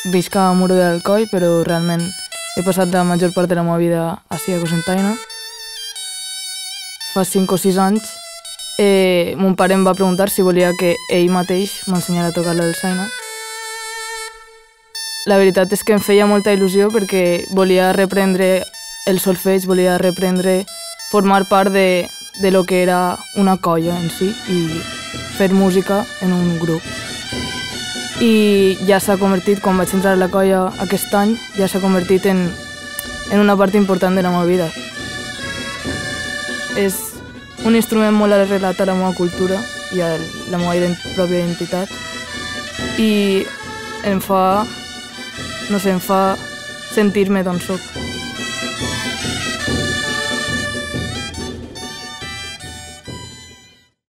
visc a Muro del Coll, però realment he passat la major part de la meva vida així a Cocentaina. Fa 5 o 6 anys mon pare em va preguntar si volia que ell mateix m'ensenyara a tocar la dolçaina. La veritat és que em feia molta il·lusió perquè volia reprendre el solfeig, volia reprendre, formar part de lo que era una colla en si i fer música en un grup. I ja s'ha convertit, quan vaig entrar a la colla aquest any, ja s'ha convertit en una part important de la meva vida. És un instrument molt arrelat a la meva cultura i a la meva pròpia identitat i em fa sentir-me d'on soc.